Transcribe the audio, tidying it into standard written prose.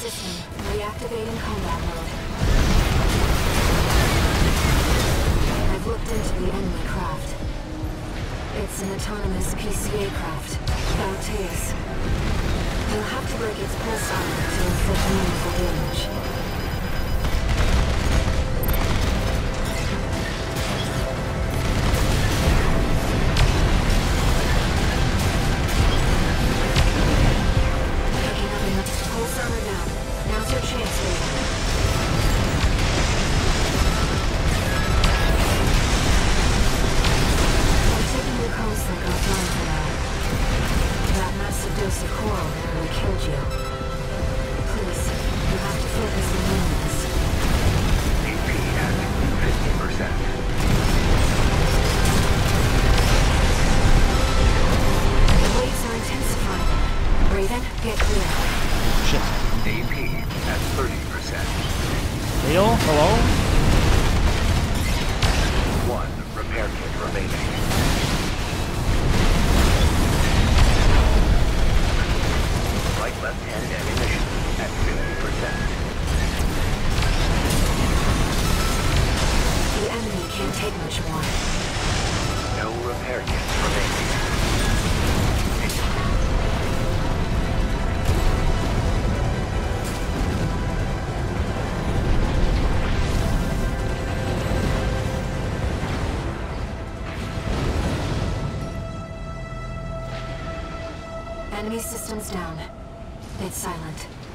system. Reactivating combat mode. I've looked into the enemy craft. It's an autonomous PCA craft, Valteus. You'll have to break its pulse armor to inflict meaningful damage. Enemy systems down. It's silent.